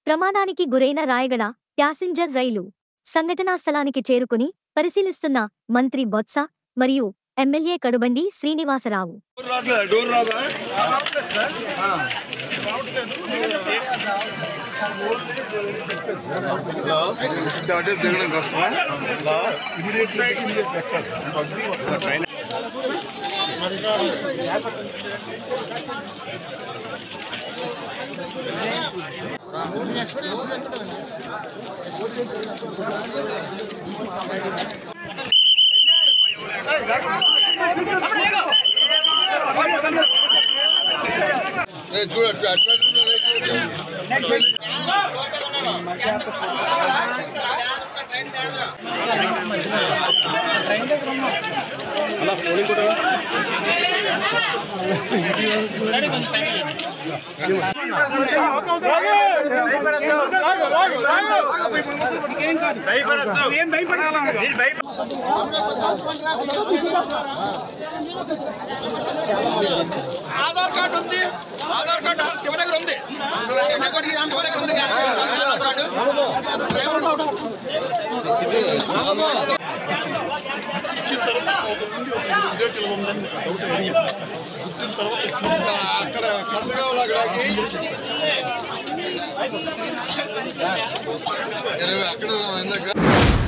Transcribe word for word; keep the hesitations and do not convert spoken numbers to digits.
ప్రమాదానికి గురైన రాయగడ ప్యాసింజర్ రైలు సంఘటనా స్థలానికి చేరుకుని పరిశీలిస్తున్న మంత్రి బొత్స మరియు ఎమ్మెల్యే కడుబండి శ్రీనివాసరావు. ఆధార్ కార్డు ఉంది, ఆధార్ కార్డు శివ దగ్గర ఉంది, శివ దగ్గర ఉంది ఆధార్ కార్డు. అక్కడ కర్రగా అక్కడికి అక్కడ